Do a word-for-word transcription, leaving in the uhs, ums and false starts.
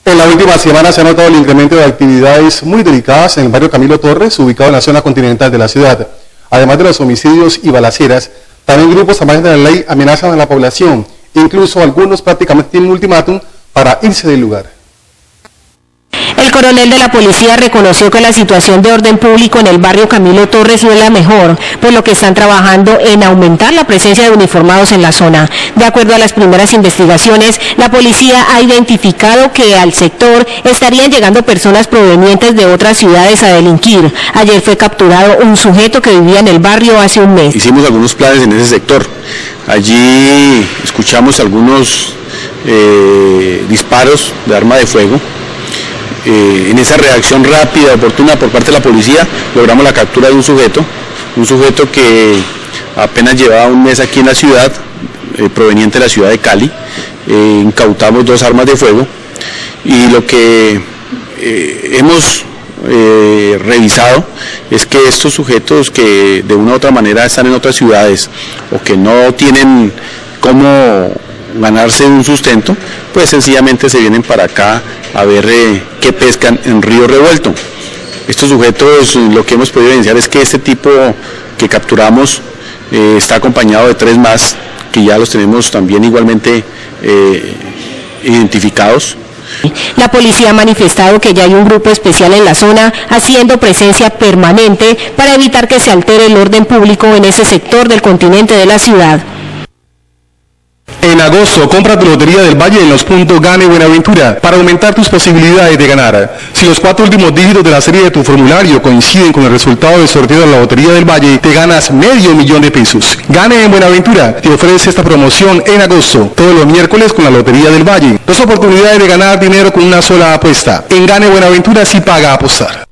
En la última semana se ha notado el incremento de actividades muy delicadas en el barrio Camilo Torres, ubicado en la zona continental de la ciudad. Además de los homicidios y balaceras, también grupos al margen de la ley amenazan a la población. Incluso algunos prácticamente tienen un ultimátum para irse del lugar. El coronel de la policía reconoció que la situación de orden público en el barrio Camilo Torres no es la mejor, por lo que están trabajando en aumentar la presencia de uniformados en la zona. De acuerdo a las primeras investigaciones, la policía ha identificado que al sector estarían llegando personas provenientes de otras ciudades a delinquir. Ayer fue capturado un sujeto que vivía en el barrio hace un mes. Hicimos algunos planes en ese sector. Allí escuchamos algunos eh, disparos de arma de fuego. Eh, en esa reacción rápida, oportuna por parte de la policía, logramos la captura de un sujeto, un sujeto que apenas llevaba un mes aquí en la ciudad, eh, proveniente de la ciudad de Cali. Eh, incautamos dos armas de fuego y lo que eh, hemos eh, revisado es que estos sujetos que de una u otra manera están en otras ciudades o que no tienen cómo ganarse un sustento, pues sencillamente se vienen para acá a ver eh, qué pescan en Río Revuelto. Estos sujetos, lo que hemos podido evidenciar es que este tipo que capturamos eh, está acompañado de tres más, que ya los tenemos también igualmente eh, identificados. La policía ha manifestado que ya hay un grupo especial en la zona haciendo presencia permanente para evitar que se altere el orden público en ese sector del continente de la ciudad. En agosto, compra tu Lotería del Valle en los puntos Gane Buenaventura para aumentar tus posibilidades de ganar. Si los cuatro últimos dígitos de la serie de tu formulario coinciden con el resultado del sorteo de la Lotería del Valle, te ganas medio millón de pesos. Gane en Buenaventura te ofrece esta promoción en agosto, todos los miércoles con la Lotería del Valle. Dos oportunidades de ganar dinero con una sola apuesta. En Gane Buenaventura sí paga apostar.